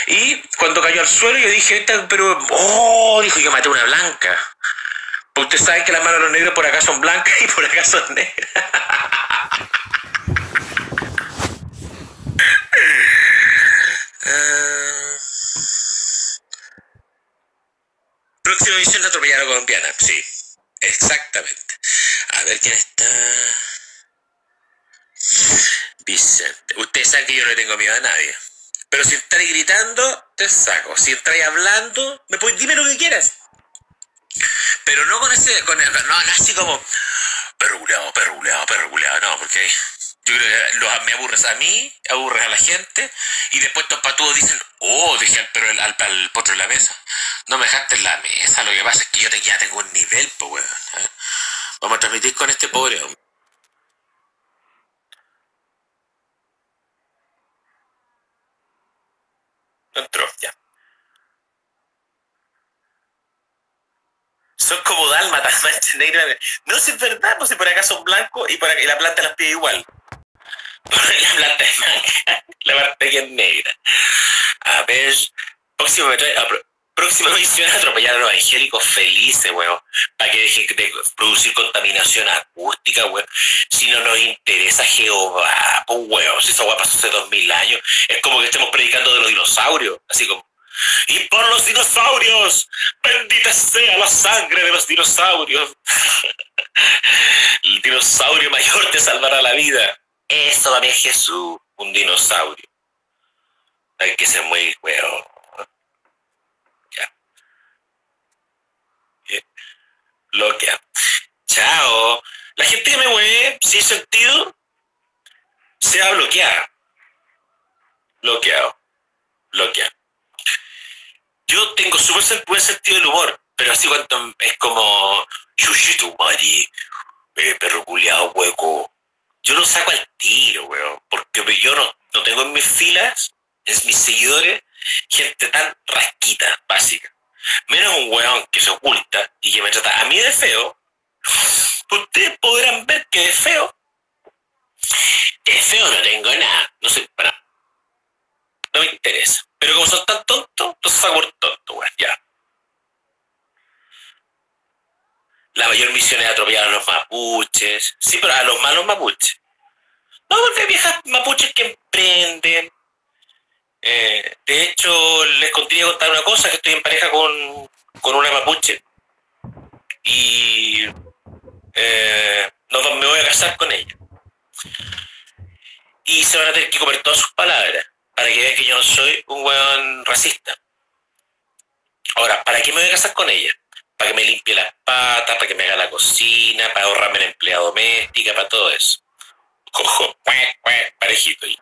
Y cuando cayó al suelo yo dije, pero, oh, dijo, yo maté una blanca. Porque ustedes saben que las manos de los negros por acá son blancas y por acá son negras. Próxima misión de atropellar a la colombiana, sí, exactamente. A ver quién está. Vicente. Ustedes saben que yo no le tengo miedo a nadie. Pero si estáis gritando, te saco. Si estáis hablando, dime lo que quieras. Pero no con ese, no así como perro culeado, no, porque yo creo que me aburres a mí, aburres a la gente, y después estos patudos dicen, oh, dejé al potro en la mesa. No me dejaste en la mesa, lo que pasa es que yo ya tengo un nivel, pues, weón. Vamos a transmitir con este pobre hombre. No entró, ya. Son como dálmatas, manchas negras. No, si es verdad, pues si por acá son blancos y por acá, y la planta las pide igual. La planta es blanca, la parte aquí es negra. A ver, próxima misión, atropellar a los evangélicos felices, weón. Para que dejen de producir contaminación acústica, weón. Si no nos interesa Jehová, pues weón, si esa weón pasó hace 2000 años. Es como que estemos predicando de los dinosaurios, así como. Y por los dinosaurios, bendita sea la sangre de los dinosaurios. El dinosaurio mayor te salvará la vida. Eso también es Jesús, un dinosaurio. Hay que ser muy weón. Ya. Bloquea. Chao. La gente que me mueve sin sentido se va a bloquear. Bloqueado. Yo tengo súper buen sentido del humor, pero así cuando es como Chuchito Mari, perro culiado hueco. Yo lo saco al tiro, weón, porque yo no tengo en mis filas, en mis seguidores, gente tan rasquita, básica. Menos un weón que se oculta y que me trata a mí de feo. Ustedes podrán ver que de feo no tengo nada, no soy para nada. No me interesa. Pero como son tan tontos, los saco por tonto, weón, ya. La mayor misión es atropellar a los mapuches. Sí, pero a los malos mapuches. No, porque hay viejas mapuches que emprenden. De hecho, les quería contar una cosa, que estoy en pareja con una mapuche. Y me voy a casar con ella. Y se van a tener que comer todas sus palabras, para que vean que yo no soy un weón racista. Ahora, ¿para qué me voy a casar con ella? Para que me limpie las patas, para que me haga la cocina, para ahorrarme la empleada doméstica, para todo eso. Ojo, parejito ahí.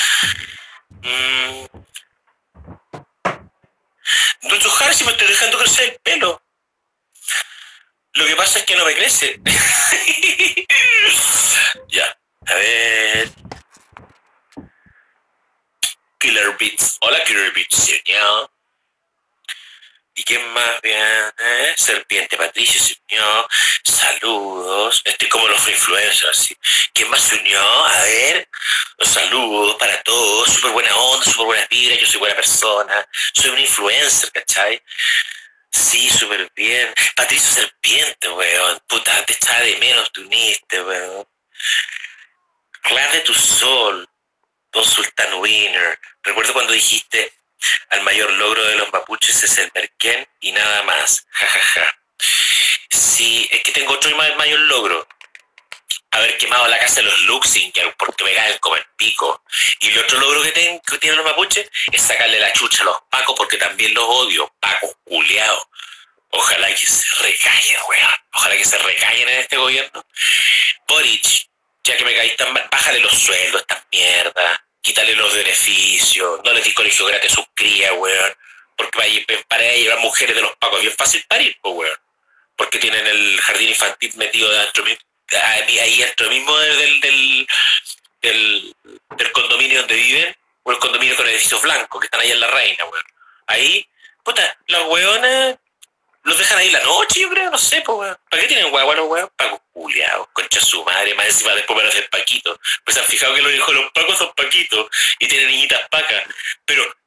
Don Chujar, si me estoy dejando crecer el pelo. Lo que pasa es que no me crece. Ya, a ver. Killer Beats. Hola, Killer Beats, señor. ¿Y quién más? Bien, Serpiente Patricia se unió. Saludos. Estoy como los influencers, así. ¿Quién más se unió? A ver. Los saludos para todos. Súper buena onda, súper buenas vibras. Yo soy buena persona. Soy un influencer, ¿cachai? Sí, súper bien. Patricio Serpiente, weón. Puta, te echaba de menos, te uniste, weón. Clan de tu Sol. Don Sultan Winner. Recuerdo cuando dijiste: al mayor logro de los mapuches es el merquén y nada más. Jajaja. Sí, es que tengo otro mayor logro. Haber quemado la casa de los Luxinger porque me caen como el pico. Y el otro logro que tienen los mapuches es sacarle la chucha a los pacos porque también los odio. Pacos culiados. Ojalá que se recallen, weón. Ojalá que se recallen en este gobierno. Boric, ya que me caí tan mal, bájale los sueldos a estas mierdas. Quítale los beneficios. No les di colegio gratis a sus crías, weón. Porque para llevar mujeres de los pacos es bien fácil parir, pues, weón. Porque tienen el jardín infantil metido dentro mismo. Ahí dentro mismo del condominio donde viven, o el condominio con edificios blancos que están ahí en La Reina, weón. Ahí, puta, los weones los dejan ahí la noche, yo creo, no sé, pues, weón. ¿Para qué tienen guagua los weón? Pacos culiados, concha su madre, más encima después van a ser paquitos. Pues se han fijado que los hijos de los pacos son paquitos y tienen niñitas pacas. Pero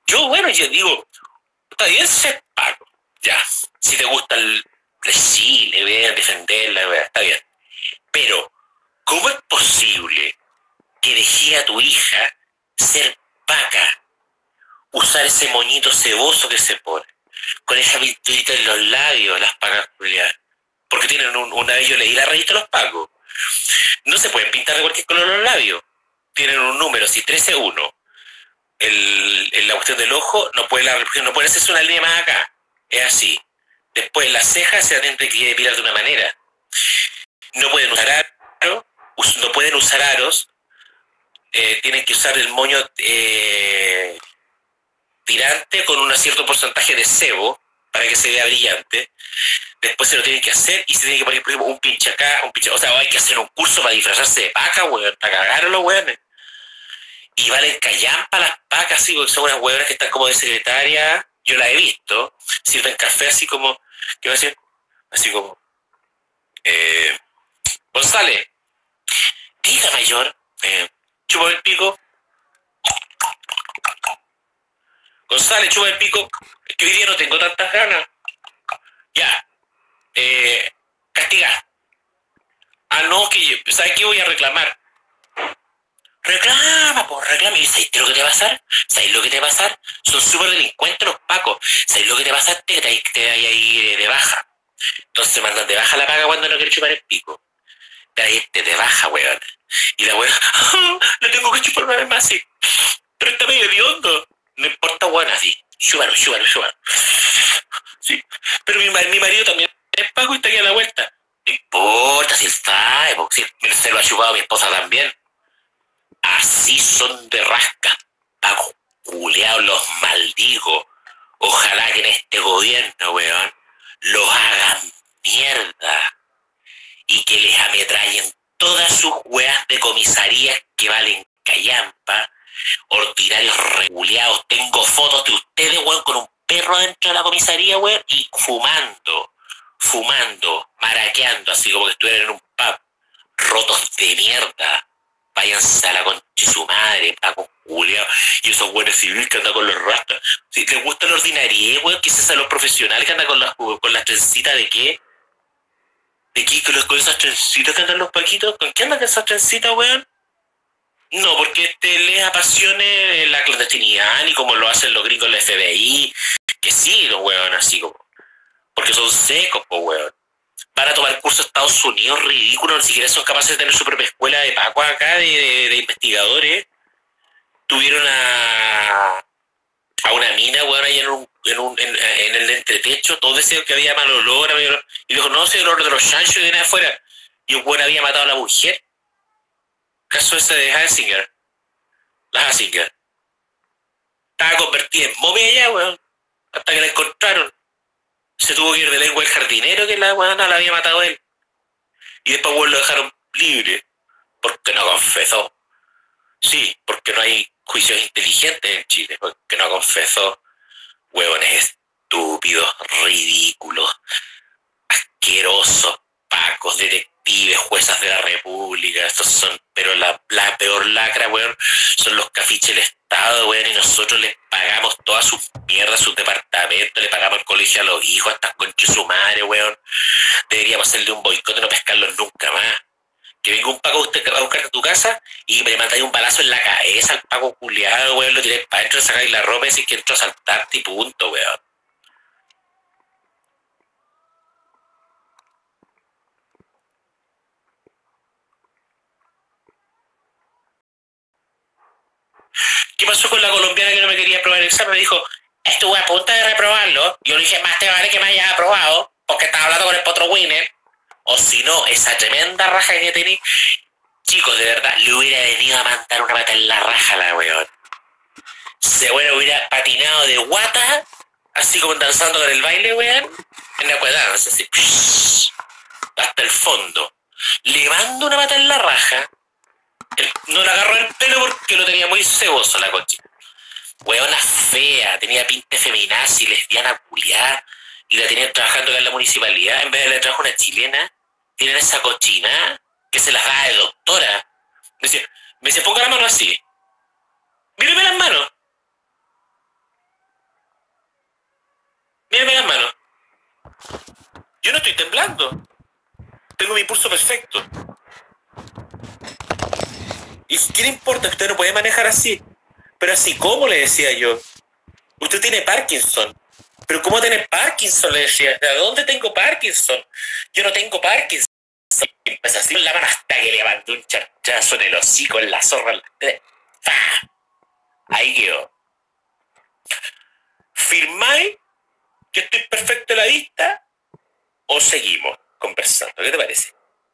yo digo, está bien ser Paco, ya. Si te gusta el Chile, vean, defenderla, vean, está bien. Pero, ¿cómo es posible que dejé a tu hija ser Paca, usar ese moñito ceboso que se pone, con esa pinturita en los labios, las Pacas culiadas? Porque tienen una vez yo leí la revista de los Pacos. No se pueden pintar de cualquier color los labios. Tienen un número, si 13-1. La cuestión del ojo no puede hacerse una línea más acá. Es así. Después las cejas se tienen que depilar de una manera. No pueden usar aros, no pueden usar aros, tienen que usar el moño tirante con un cierto porcentaje de sebo para que se vea brillante. Después se lo tienen que hacer y se tiene que poner, por ejemplo, un pinche acá, un pinche. O sea, hay que hacer un curso para disfrazarse de paca, weón, para cagar a los weones. Y valen callampa las pacas, así, porque son unas huevonas que están como de secretaria. Yo las he visto. Sirven café así como. ¿Qué va a decir? Así como. González, diga mayor. Chupa el pico. González, chupa el pico. Es que hoy día no tengo tantas ganas. Ya. Castigar. Ah, no, que ¿sabes qué? Voy a reclamar. Reclama, pues reclama. ¿Y sabes lo que te va a pasar? ¿Sabes lo que te va a pasar? Son súper delincuentes los pacos. ¿Sabes lo que te va a pasar? Te vayas a ir de baja. Entonces mandan de baja la paga cuando no quiere chupar el pico. Te vayas a irte de baja, weón. Y la weón, le tengo que chupar una vez más, sí. Pero está medio hediondo. No importa, weón, así. Chúpalo. Sí. Pero mi marido también es paco y está aquí a la vuelta. No importa si él sabe, porque si se lo ha chupado mi esposa también. Así son de rasca, Paco culeados, los maldigo. Ojalá que en este gobierno, weón, los hagan mierda y que les ametrallen todas sus weas de comisarías que valen callampa, ordinarios reguleados. Tengo fotos de ustedes, weón, con un perro dentro de la comisaría, weón, y fumando, maraqueando, así como que estuvieran en un pub, rotos de mierda. Váyanse a la concha de su madre, Paco culiao. Y esos güeyes civiles que andan con los rastas. Si les gusta la ordinariedad, weón, que es a los profesionales que andan con las trencitas de qué. ¿De qué? ¿Con esas trencitas que andan los paquitos? ¿Con qué andan esas trencitas, weón? No, porque les apasione la clandestinidad, ni como lo hacen los gringos del FBI, que sí, los weón, así como. Porque son secos, pues, weón. Van a tomar cursos a Estados Unidos ridículos, ni siquiera son capaces de tener su propia escuela de Paco acá, de investigadores. Tuvieron a una mina, weón, ahí en el entretecho, todo decía que había mal olor, y dijo, no, ese olor de los chanchos que viene afuera. Y un weón había matado a la mujer. Caso ese de Hasinger. La Hasinger. Estaba convertida en momia ya, weón. Hasta que la encontraron. Se tuvo que ir de lengua el jardinero que la weona la había matado él. Y después weón lo dejaron libre. Porque no confesó. Sí, porque no hay juicios inteligentes en Chile. Porque no confesó. Huevones estúpidos, ridículos, asquerosos, pacos, detectives, juezas de la república. Estos son, pero la peor lacra, weón, son los cafiches del Estado, weón, y nosotros les pagamos todas sus mierdas, sus departamentos, le pagamos el colegio a los hijos, a estas conchas su madre, weón. Deberíamos hacerle un boicot y no pescarlos nunca más. Que venga un paco usted que va a buscar a tu casa y me mandáis un balazo en la cabeza al paco culiado, weón, lo tiráis para adentro, sacáis la ropa y decís que entro a saltarte y punto, weón. ¿Qué pasó con la colombiana que no me quería aprobar el examen? Me dijo, estuve a punto de reprobarlo. Yo le dije, más te vale que me hayas aprobado, porque estaba hablando con el potro winner. O si no, esa tremenda raja que tenés. Chicos, de verdad, le hubiera venido a mandar una pata en la raja a la weón. Se hubiera patinado de guata, así como danzando con el baile, weón, en la cuedanza, así, hasta el fondo. Le mando una pata en la raja. No le agarró el pelo porque lo tenía muy ceboso la cochina. Weona fea, tenía pinta feminazi, lesbiana culiada, y la tenían trabajando acá en la municipalidad. En vez de le trajo una chilena, tienen esa cochina que se las da de doctora. Me decía, ponga la mano así. Míreme las manos. Yo no estoy temblando. Tengo mi pulso perfecto. ¿Y qué le importa? Usted no puede manejar así. Pero así, ¿cómo? Le decía yo. Usted tiene Parkinson. ¿Pero cómo tiene Parkinson? Le decía. ¿De dónde tengo Parkinson? Yo no tengo Parkinson. Y empezó así con la mano hasta que levantó un charchazo en el hocico, en la zorra. ¡Pah! Ahí quedó. ¿Firmáis que estoy perfecto en la vista? ¿O seguimos conversando? ¿Qué te parece?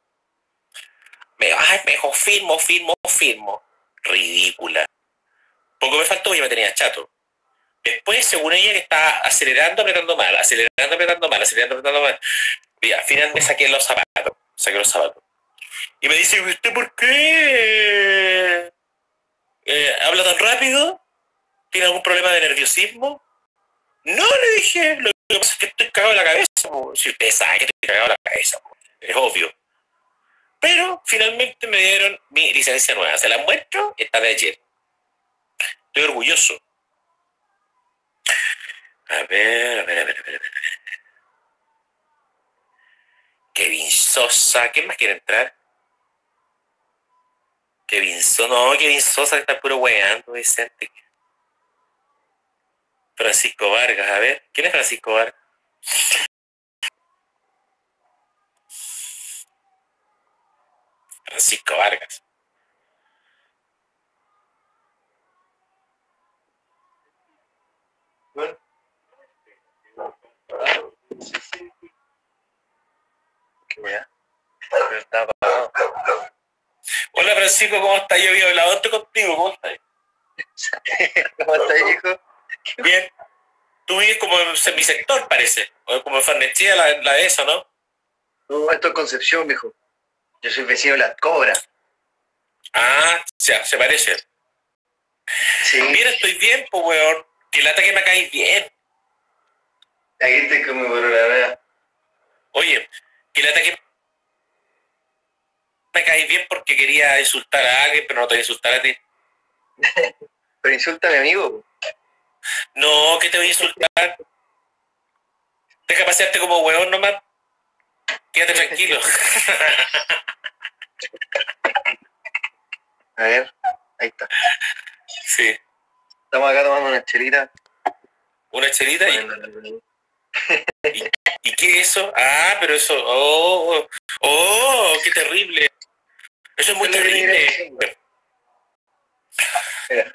Mejor firmo. Ridícula. Poco me faltó y me tenía chato. Después, según ella, que estaba acelerando, apretando mal. Y al final me saqué los zapatos. Y me dice, ¿usted por qué habla tan rápido? ¿Tiene algún problema de nerviosismo? No, le dije, lo que pasa es que estoy cagado en la cabeza. Si usted sabe que estoy cagado en la cabeza, es obvio. Pero finalmente me dieron mi licencia nueva. Se la muestro, está de ayer. Estoy orgulloso. A ver. Kevin Sosa, ¿quién más quiere entrar? Kevin Sosa está puro weando, Vicente. Francisco Vargas, a ver, ¿quién es Francisco Vargas? Francisco Vargas. Bueno. Qué wea. Pero está apagado. Hola Francisco, ¿cómo estás? Yo había hablado antes contigo, ¿cómo estás? ¿Cómo estás, hijo? Bien. Tú vives como en mi sector, parece. O como en Farnechía, la de eso, ¿no? No, esto es Concepción, viejo. Yo soy vecino de Las Cobras. Ah, ya, se parece. Sí. Mira, estoy bien, pues, weón. Que lata que me caes bien. Aquí estoy con mi la Oye, que lata que me caes bien porque quería insultar a alguien, pero no te voy a insultar a ti. Pero insulta a mi amigo. No, que te voy a insultar. Deja pasearte como weón nomás. Quédate tranquilo. A ver, ahí está. Sí. Estamos acá tomando una chelita. Una chelita ¿Y qué es eso? Ah, pero eso. ¡Qué terrible! Eso es muy terrible. Mira.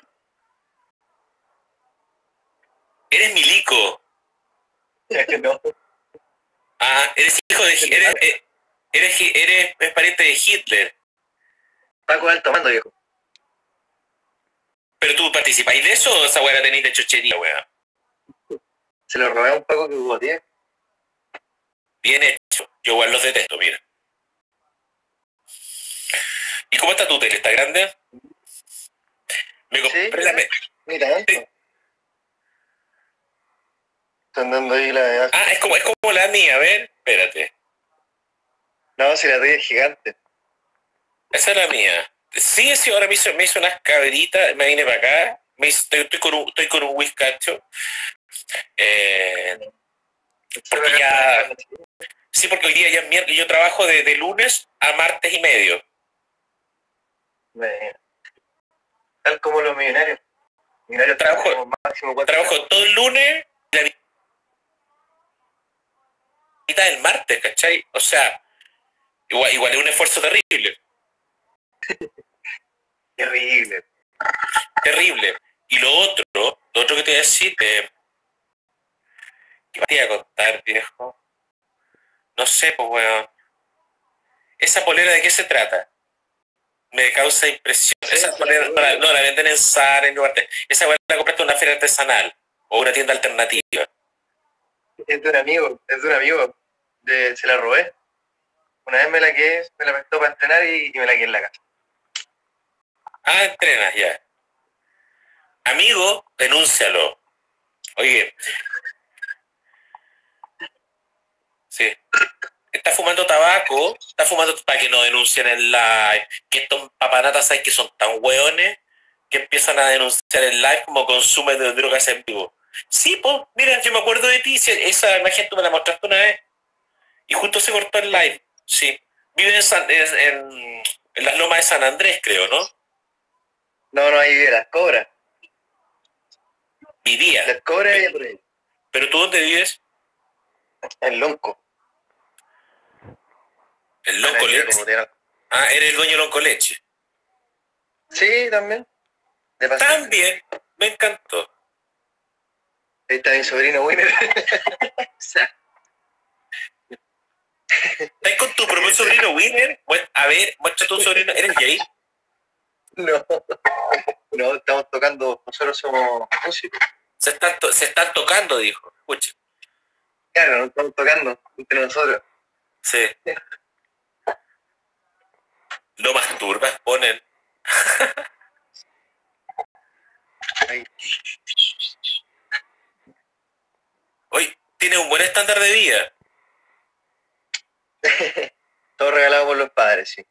Eres milico. No. Ah, eres hijo de. Eres pariente de Hitler. Paco Alto Mando, viejo. ¿Pero tú participáis de eso o esa weá la tenéis de chochería, weá? Se lo robé a un Paco que hubo 10. Bien hecho. Yo igual los detesto, mira. ¿Y cómo está tu tele? ¿Está grande? Me compré ¿Sí? la... Mira, están dando ahí la... Ah, es como la mía, a ver, espérate. No, si la tuya es gigante. Esa es la mía. Sí, ahora me hizo unas cabritas, me vine para acá, estoy con un whiskacho. Porque ya... Sí, porque hoy día ya es miércoles, yo trabajo de lunes a martes y medio. Tal como los millonarios. Trabajo todo el lunes y la mitad del martes, ¿cachai? O sea, igual es un esfuerzo terrible. Terrible. Y lo otro que te voy a decir, ¿qué te iba a contar, viejo? No sé, pues, weón. ¿Esa polera de qué se trata? Me causa impresión. Sí, esa polera no la venden en Zara, en lugar de... Esa weón la compraste en una feria artesanal o una tienda alternativa. Es de un amigo. Se la robé. Una vez me la prestó para entrenar y me la quedé en la casa. Ah, entrenas ya. Amigo, denúncialo. Oye. Sí. Está fumando tabaco, para que no denuncien en live. Que estos papanatas, ¿sabes que son tan hueones? Que empiezan a denunciar en live como consume de drogas en vivo. Sí, pues, mira, yo me acuerdo de ti. Esa imagen tú me la mostraste una vez. Y justo se cortó el live, sí. Vive en las lomas de San Andrés, creo, ¿no? No, ahí vive Las Cobras. Vivía. Las Cobras y por ahí. ¿Pero tú dónde vives? En Lonco. El Lonco Leche. Ah, eres el dueño de Lonco Leche. Sí, también. También, me encantó. Ahí está mi sobrino Winner. ¿Estás con tu propio sobrino Winner? A ver, muestra tu sobrino. ¿Eres gay? No, estamos tocando, nosotros somos músicos. Se están tocando, dijo. Escucha. Claro, nos estamos tocando entre nosotros. Sí. Lo masturbas, ponen. Hoy tiene un buen estándar de vida. Todo regalado por los padres, sí.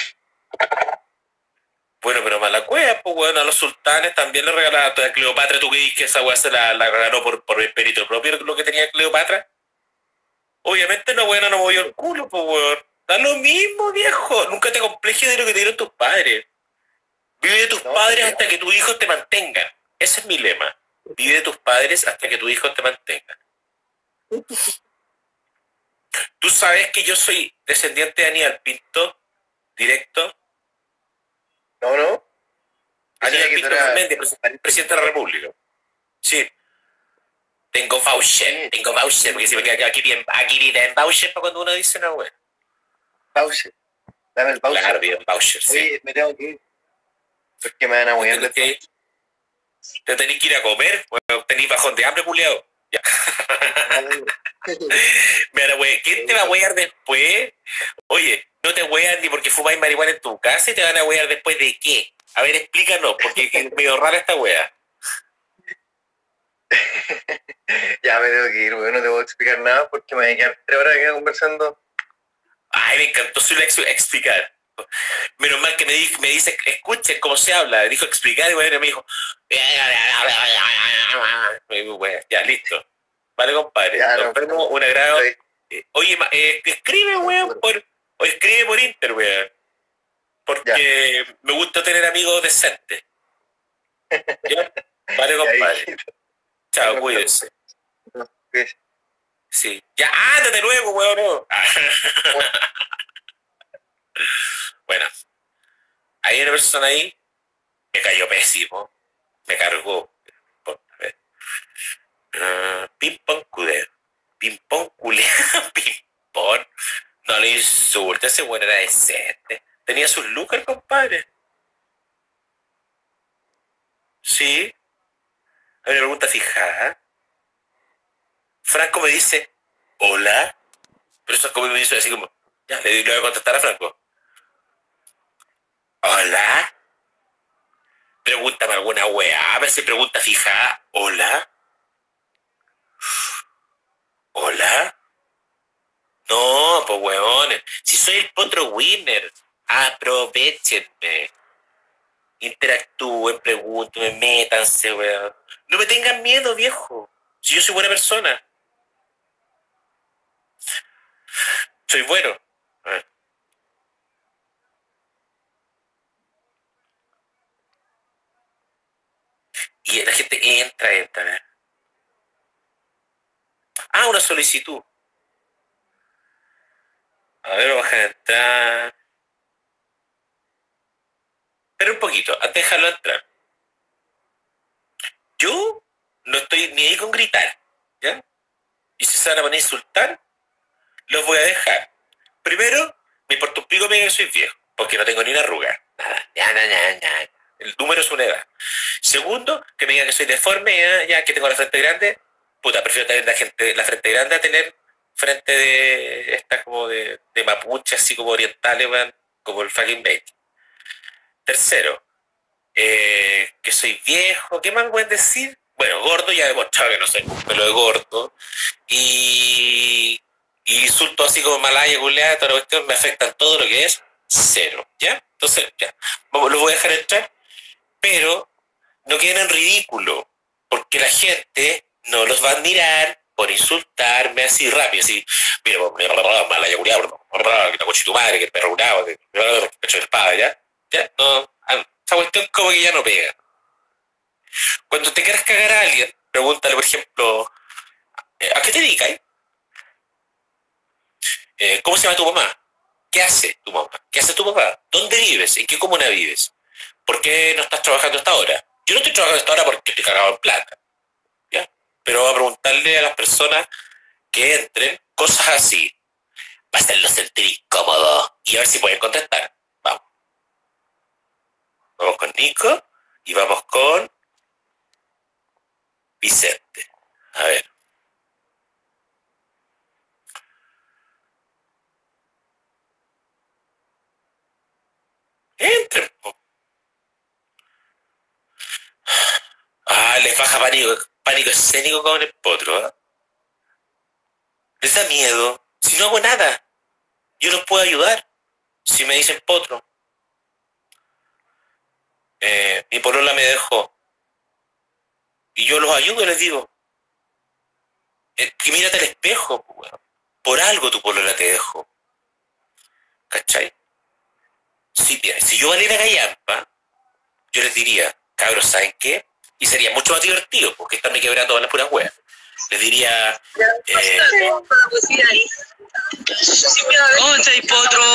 Bueno, pero mala cueva, pues bueno, a los sultanes también le regalaban a Cleopatra. ¿Tú crees que esa weá se la regaló por el perito propio lo que tenía Cleopatra? Obviamente la weá no movió el culo, pues weón. Da lo mismo, viejo. Nunca te complejes de lo que te dieron tus padres. Vive de tus padres hasta que tus hijos te mantengan. Ese es mi lema. Vive de tus padres hasta que tus hijos te mantengan. ¿Tú sabes que yo soy descendiente de Aníbal Pinto? Directo. No. Aníbal Pinto Fernández, presidente de la República. Sí. Tengo voucher, porque si me queda aquí piden voucher para cuando uno dice una wea. Voucher. Dame el voucher. Claro, piden voucher, sí. Oye, me tengo que ir. Porque me van a huear después. Te tenés que ir a comer, bueno, tenés bajón de hambre, culiao. Ya. Mira, wey, ¿quién te va a huear después? Oye, no te huean ni porque fumáis marihuana en tu casa y te van a huear después de qué. A ver, explícanos, porque es medio rara esta wea. Ya me tengo que ir, wey, no te voy a explicar nada porque me voy a quedar 3 horas aquí conversando. Ay, me encantó su explicar. Menos mal que me dice, escuchen cómo se habla. Dijo explicar y bueno, me dijo, ya, listo. Vale, compadre. Ya, nos vemos, un agrado. Oye, escribe, weón, o escribe por Inter, weón. Porque ya. Me gusta tener amigos decentes. ¿Ya? Vale, compadre. Chao, cuídense. Sí. Ya, ándate luego, weón. No. Bueno, hay una persona ahí que cayó pésimo, me cargó. A ver. Ping-pong culero. Ping-pong culero. Ping-pong. No le insulte, ese bueno era decente. Tenía sus lucas, compadre. Sí. Hay una pregunta fijada. Franco me dice, hola. Pero eso es como me dice así como, ya, le voy a contestar a Franco. Hola. Pregúntame alguna weá, a ver si pregunta fijada. Hola. Hola. No, pues weones. Si soy el potro winner, aprovechenme. Interactúen, pregunten, métanse, weón. No me tengan miedo, viejo. Si yo soy buena persona. Soy bueno. Y la gente entra. Ah, una solicitud. A ver, vamos a entrar. Pero un poquito, antes de dejarlo entrar. Yo no estoy ni ahí con gritar, ¿ya? Y si se van a poner a insultar, los voy a dejar. Primero, me importa un pico que soy viejo, porque no tengo ni una arruga. Ya. El número es una edad. Segundo, que me digan que soy deforme, ya que tengo la frente grande. Puta, prefiero tener la frente grande a tener frente de esta como de mapuche, así como orientales, weón, como el fucking bait. Tercero, que soy viejo. ¿Qué más pueden decir? Bueno, gordo, ya he demostrado que no soy un pelo de gordo. Y insultos así como malaya, culeada, toda la cuestión, me afectan todo lo que es cero, ¿ya? Entonces, ya, los voy a dejar entrar, pero no queden en ridículo, porque la gente no los va a admirar por insultarme así rápido, así, mira, mala ya culiado, que la coche tu madre, que el perro curado, que el pecho de espada, ¿ya? ¿Ya? No, esa cuestión como que ya no pega. Cuando te quieras cagar a alguien, pregúntale, por ejemplo, ¿a qué te dedicas? ¿Cómo se llama tu mamá? ¿Qué hace tu mamá? ¿Qué hace tu papá? ¿Dónde vives? ¿En qué comuna vives? ¿Por qué no estás trabajando hasta ahora? Yo no estoy trabajando hasta ahora porque estoy cagado en plata, ¿ya? Pero voy a preguntarle a las personas que entren cosas así, para hacerlos sentir incómodos y a ver si pueden contestar. Vamos. Vamos con Nico y vamos con Vicente. A ver. Entren. Les baja pánico escénico con el potro, ¿eh? Les da miedo. Si no hago nada, yo los puedo ayudar. Si me dicen potro. Mi polola me dejó. Y yo los ayudo y les digo. Que mírate al espejo, pues, weón. Por algo tu polola te dejó. ¿Cachai? Si yo valiera callampa, yo les diría, cabros, ¿saben qué? Y sería mucho más divertido, porque estarme quebrando todas las puras weas. Les diría... ¿Cómo estáis, potro?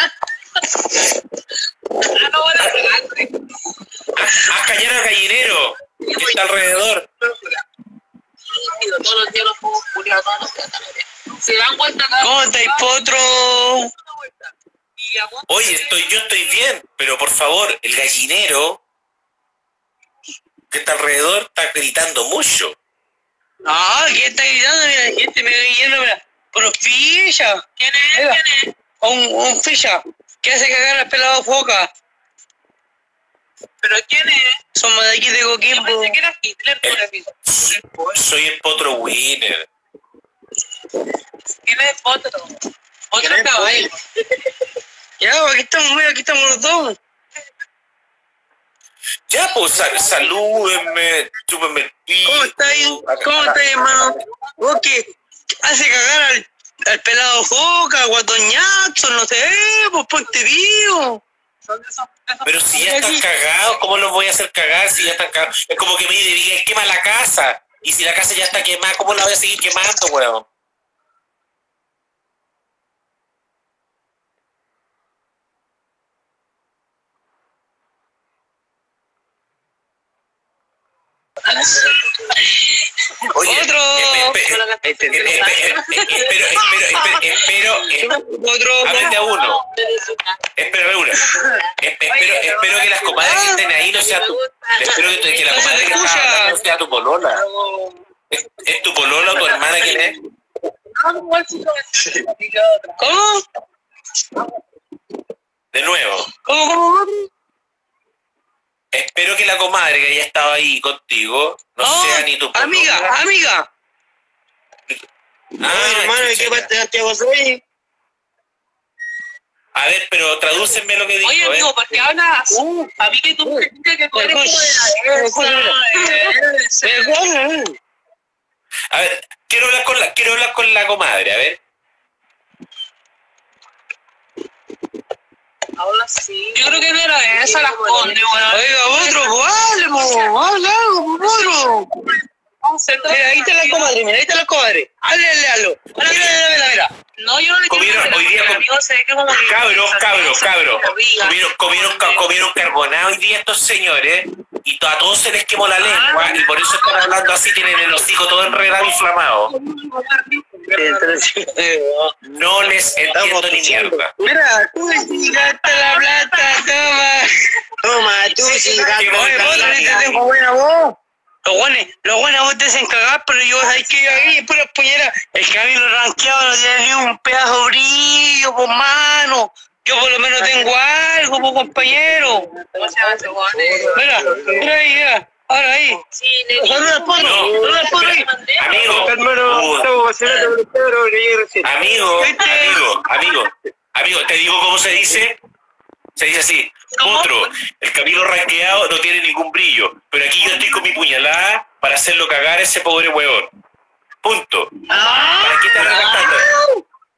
¡Haz callar al gallinero! Que está alrededor. Todos los días los pongo culiados, se dan cuenta. ¿Cómo estáis, potro? Oye, yo estoy bien, pero por favor, el gallinero que está alrededor está gritando mucho. Ah, ¿quién está gritando? Mira, la gente me está guiando, mira, por los fichas. ¿Quién es? Mira, ¿quién es? Un ficha que hace cagar al pelado foca. ¿Pero quién es? Somos de aquí de Coquimbo. Yo pensé que era Hitler, soy el potro Winner. ¿Quién es potro? Otro caballo. Ya, aquí estamos los dos. Ya, pues, salúdenme, chúpenme el pito. ¿Cómo estáis, hermano? ¿Vos qué hace cagar al pelado foca, guatoñazo, no sé, pues ponte vivo? Pero si ya están cagados, ¿cómo los voy a hacer cagar si ya están cagados? Es como que me digan, quema la casa. Y si la casa ya está quemada, ¿cómo la voy a seguir quemando, weón? Oye, otro. Espero, aprende a uno. Espero que las comadres que estén ahí no sean tu. Espero que la comadre que está hablando no sea tu polola. ¿Es tu polola o tu hermana quién es? ¿Cómo? De nuevo. ¿Cómo? Espero que la comadre que haya estado ahí contigo no sea ni tu polola. Amiga. Hermano, ¿de qué parte de Santiago soy? A ver, pero tradúcenme lo que dijo. Oye, amigo, ¿por qué hablas? A mí que tú me dijiste que tú eres como de la A ver, quiero hablar con la comadre, a ver. Ahora sí. Yo creo que no era esa la conde, weón. Oiga, otro, otro. Mira, ahí está la comadre, Háblale. Mira. No, yo no le quiero Comieron hoy día cabros. Comieron carbonado hoy día estos señores y a todos se les quemó la lengua y por eso están hablando así, tienen el hocico todo enredado y inflamado. No les entiendo ni mierda. Mira, tú sí gastaste la plata, toma, tú sí gastaste la tengo buena voz. Los buenos vos te hacen cagar, pero yo sabés que yo aquí, pura puñera, el camino ranqueado no tiene ni un pedazo de brillo, por mano. Yo por lo menos tengo algo, por compañero. Mira ahí, mira. Ahora ahí. Saluda al porro ahí. Amigo, te digo cómo se dice. Se dice así, otro, el camino ranqueado no tiene ningún brillo, pero aquí yo estoy con mi puñalada para hacerlo cagar a ese pobre huevón. Punto. ¿Para qué te arrebatando?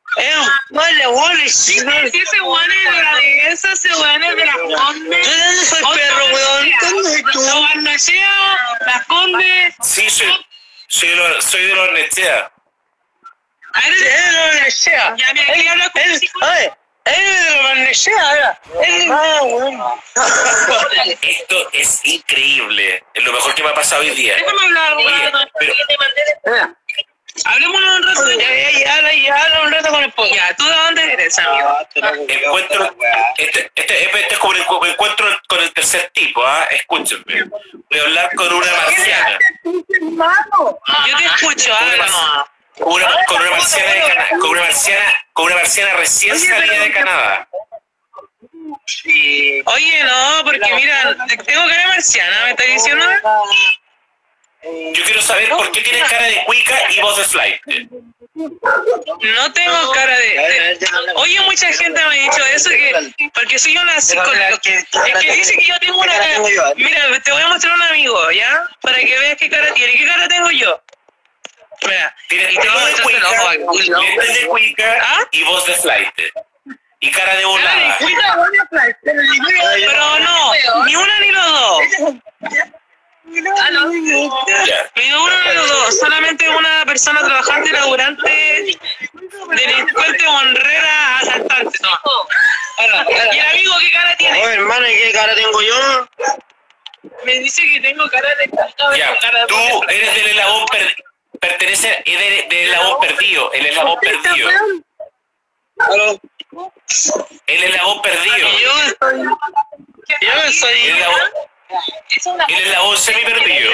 Vale, vale, sí. Sí, ese weón es de la dehesa, ese weón es de las Condes. ¿Yo de dónde soy perro, weón? ¿Dónde eres tú? Los Barnechea, las Condes. Sí, soy de los Nechea. Ya, mira, aquí habla con un psicólogo. Él de la Barnechea, era. Bueno. Esto es increíble. Es lo mejor que me ha pasado hoy día. Déjame hablar, Oye, weón. pero Hablémonos un rato. Ya habla un rato con el pollo. Ya, ¿tú de dónde eres, amigo? encuentro... Este es como un encuentro con el tercer tipo, ¿ah? Escúchenme. Voy a hablar con una marciana. Yo te escucho, habla. Con una marciana recién salida de Canadá. Oye, no, porque mira, tengo cara de marciana, ¿me estás diciendo? Yo quiero saber por qué tienes cara de cuica y voz de flight. No tengo cara de... Oye, mucha gente me ha dicho eso, que porque soy una psicóloga. Es que dice que yo tengo una cara... Mira, te voy a mostrar un amigo, ¿ya? Para que veas qué cara tiene. ¿Qué cara tengo yo? Mira, Tienes y te voy a mostrar el ojo aquí. lentes de cuica ¿Ah? y voz de flight. Y cara de Cara de volada. cuica, pero no, ni una ni los dos. Ya. Ni uno ni los dos, solamente una persona trabajante, laburante, delincuente, honrera, asaltante. No. ¿Y el amigo qué cara tiene? Oye, hermano, ¿y qué cara tengo yo? Me dice que tengo cara de cuica, Ya, cara de tú eres del eslabón pertenece del eslabón perdido, el eslabón perdido. El eslabón perdido. Yo soy... El eslabón semi perdido.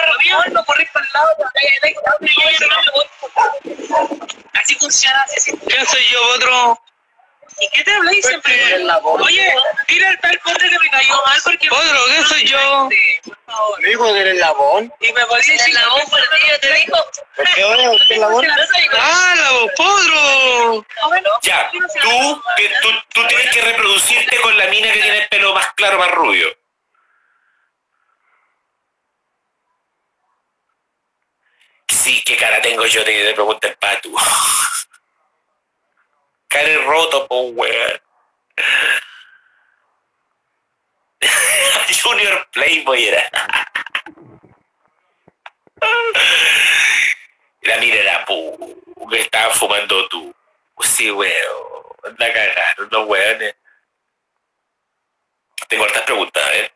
Así funciona, así. ¿Quién soy yo, otro? ¿Y qué te habláis siempre? Oye, mira el tal pobre que me cayó mal porque... Otro, ¿qué soy yo? Hijo del eslabón. Y me podía decir la voz perdido, te dijo. ¿Por qué voy a buscar la voz? ¡Ah, la voz, podro! Ya, tú tienes que reproducirte con la mina que tiene el pelo más claro, más rubio. Sí, ¿qué cara tengo yo? Te pregunta el Patu. Cara roto, po, weón. Junior Playboy era. La mira era que estaba fumando tú. Sí, weón. Anda a cagar, los weones. Tengo hartas preguntas, ¿eh?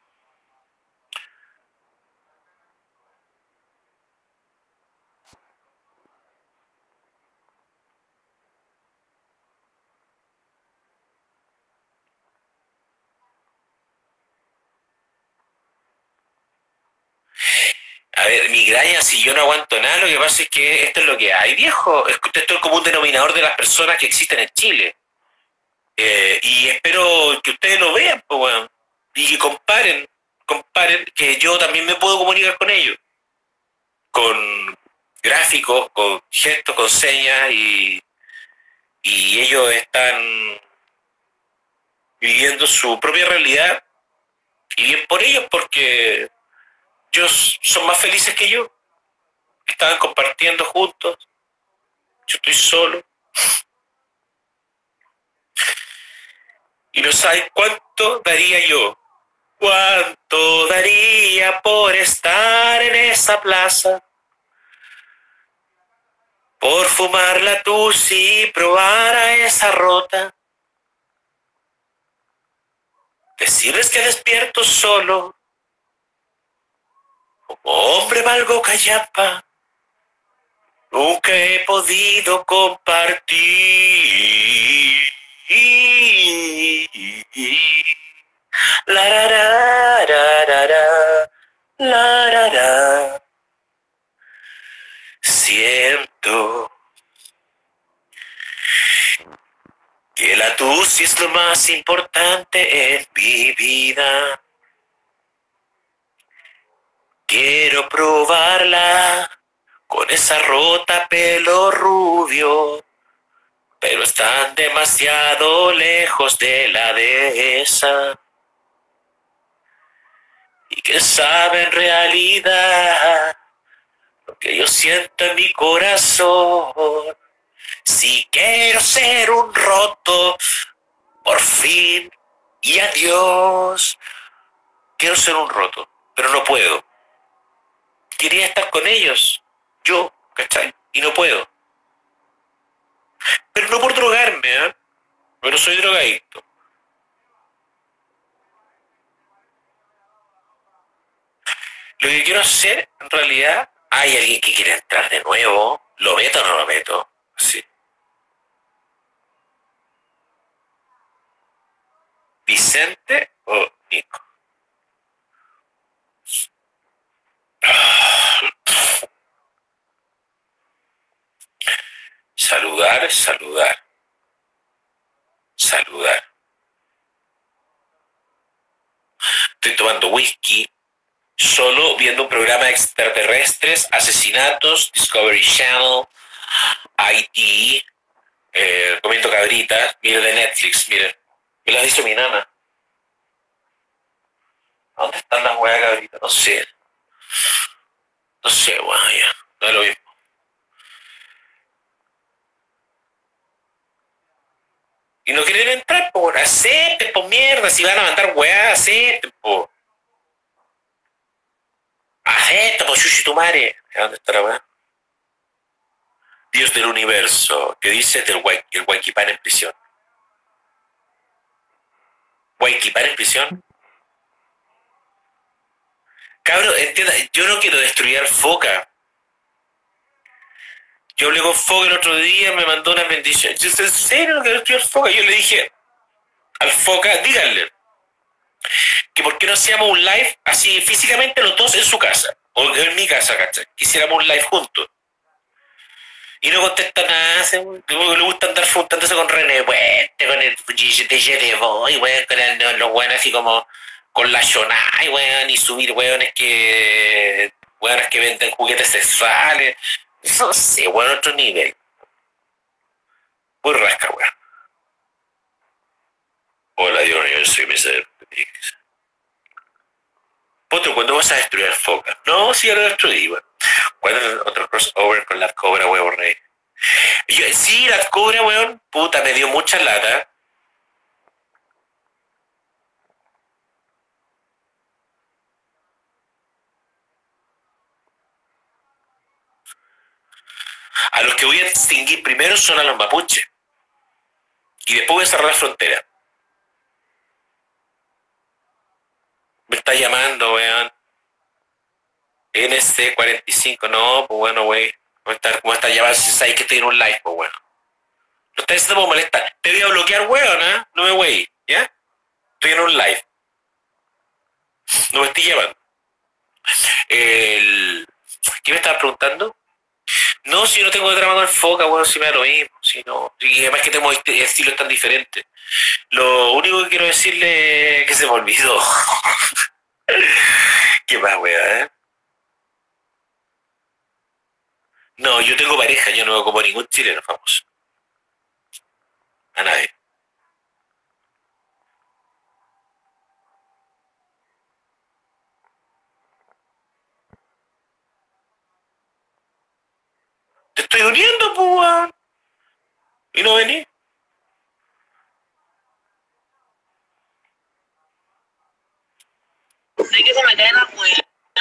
A ver, migraña, si yo no aguanto nada, lo que pasa es que esto es lo que hay, viejo. Esto es como un denominador de las personas que existen en Chile. Y espero que ustedes lo vean, pues, weón. Y que comparen, que yo también me puedo comunicar con ellos. Con gráficos, con gestos, con señas, y ellos están viviendo su propia realidad. Y bien por ellos, porque ellos son más felices que yo. Estaban compartiendo juntos. Yo estoy solo. Y no sabes cuánto daría yo. ¿Cuánto daría por estar en esa plaza? Por fumar la tusi y probar a esa rota. Decirles que despierto solo. Como hombre valgo callampa, nunca he podido compartir. La ra ra ra ra ra, la ra ra. Siento que la tusi es lo más importante en mi vida. Quiero probarla con esa rota pelo rubio, pero están demasiado lejos de la dehesa. Y que sabe en realidad lo que yo siento en mi corazón. Si quiero ser un roto, por fin y adiós. Quiero ser un roto, pero no puedo. Quería estar con ellos, yo, ¿cachai? Y no puedo. Pero no por drogarme, ¿eh? Pero soy drogadicto. Lo que quiero hacer, en realidad, hay alguien que quiere entrar de nuevo. ¿Lo meto o no lo meto? Sí. ¿Vicente o Nico? Saludar, saludar. Saludar. Estoy tomando whisky. Solo viendo un programa de extraterrestres, asesinatos, Discovery Channel, IT, comiendo cabritas, miren de Netflix, miren. Me las hizo mi nana. ¿Dónde están las huevas cabritas? No sé. No sé, bueno, ya. No es lo mismo. Y no quieren entrar, por acepten, por mierda. Si van a mandar huevas, acepten, por. Acepta, por chuchi tu madre. ¿Dónde está la hueá? Dios del universo. ¿Qué dice el Huayquipán en prisión? ¿Huayquipán en prisión? Cabrón, entienda, yo no quiero destruir al Foca. Yo hablé con Foca el otro día, me mandó una bendición. Yo en serio no quiero destruir al Foca. Yo le dije al Foca, díganle que por qué no hacíamos un live así físicamente los dos en su casa, o en mi casa, ¿cachai? Quisiéramos un live juntos. Y no contesta nada, le gusta andar juntándose con René Puente, con el de Boy, weón, con los weones así como con la Shonai, weón, y subir weones que venden juguetes sexuales. No sé, weón, otro nivel. Muy rasca, weón. Hola, yo soy Mr. Potro, ¿cuándo vas a destruir Foca? No, sí, ya lo destruí, weón. ¿Cuándo es otro crossover con la Cobra, weón, rey? Sí, la Cobra, weón, puta, me dio mucha lata. A los que voy a extinguir primero son a los mapuches. Y después voy a cerrar la frontera. Me está llamando, weón. NC45, no, pues bueno, wey. ¿Cómo está llamando si sabes que estoy en un live, pues bueno? Lo estás diciendo por molestar. Te voy a bloquear, weón, ¿eh? No me wey, ¿ya? Estoy en un live. No me estoy llamando. ¿Qué me estabas preguntando? No, si yo no tengo drama con el Foca, weón, si me da lo mismo. Si no, y además que tenemos estilos tan diferentes. Lo único que quiero decirle es que se me olvidó. ¿Qué más, weón, No, yo tengo pareja, yo no como ningún chileno famoso. A nadie. Te estoy uniendo, pues, weón. ¿Y no venís? ¿De qué se me caen las weas?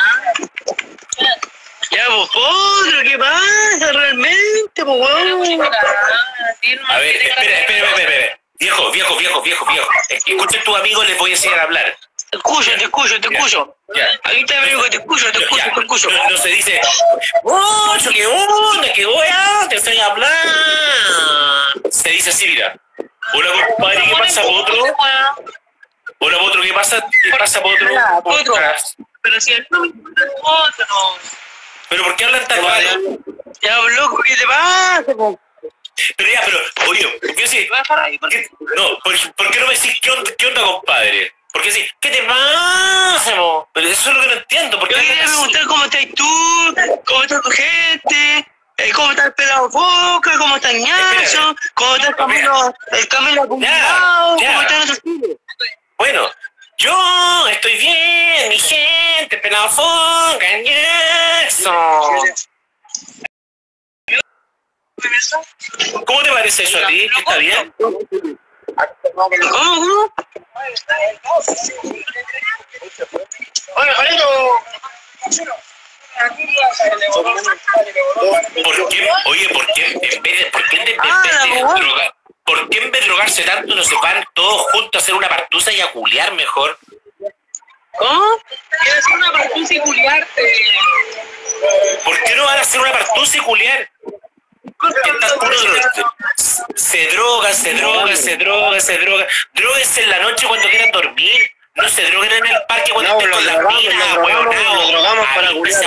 Ya, pues, Potro, ¿qué pasa realmente, pues, weón? A ver, espera. Viejo. Escuchen tu amigo, les voy a enseñar a hablar. Te escucho. Ya. Ahí te amigo, te escucho. No se dice, mucho, qué onda, qué weón, te estoy hablando. Se dice así, mira. Hola, compadre, ¿qué pasa, Potro? Hola, Potro, ¿qué pasa? ¿Qué pasa, Potro? Potro. Pero si el no me importa el Potro. ¿Pero por qué hablan tan mal? Ya, loco, ¿qué te pasa, po? Pero, oye, yo sí. No, ¿por qué no me decís qué onda, compadre? Porque sí, ¿qué te pasa, mo? Pero eso es lo que no entiendo. Yo quería preguntar cómo estás tú, cómo está tu gente, cómo está el pelado Foca, cómo está el Ñazo, cómo está el Camilo acumulado, cómo están esos tíos. Bueno, yo estoy bien, mi gente, pelado Foca, Ñazo. ¿Cómo te parece eso a ti? ¿Está bien? ¿Cómo? Oye, Jalito. ¿Por qué en vez de drogarse tanto no se van todos juntos a hacer una partusa y a culiar mejor? ¿Cómo? ¿Quieres hacer una partusa y culiarte? ¿Por qué no van a hacer una partusa y culiar? Se droga. Dróguense en la noche cuando quieran dormir. No se droguen en el parque cuando estén con las minas, huevonao. Lo drogamos para culiar.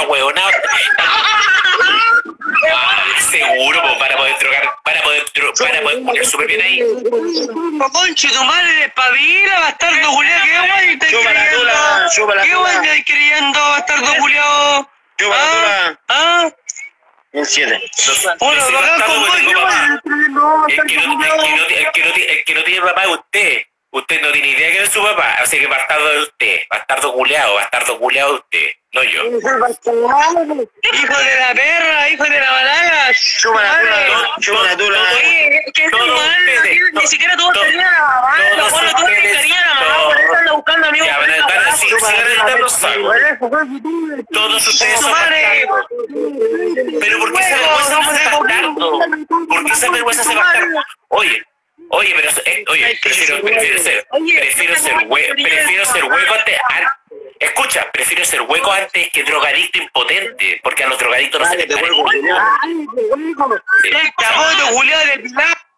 Seguro, para poder drogar, para poder culiar súper bien ahí. Conche, tu madre espabila, bastardo culiao. ¿Qué guay estáis creyendo? ¿Qué guay estáis creyendo, bastardo culiao? ¿Ah? Un 7. Bueno, el que no tiene papá es usted. Usted no tiene idea que es su papá, así que bastardo de usted, bastardo culeado de usted, no yo. Hijo de la perra, hijo de la balaga. Chúpala tú. Oye, que es normal, ni siquiera tuvo cariño a la mamá, los buenos tuvo cariño a la mamá, por eso anda buscando amigos. Ya, van a estar los sacos. Todos ustedes son bastardos. Pero ¿por qué esa vergüenza no se bastardo? ¿Por qué esa vergüenza se bastardo? Oye, pero prefiero ser hueco antes. Escucha, prefiero ser hueco antes que drogadicto impotente, porque a los drogadictos no se les parece. Capoto, culiao de pilar.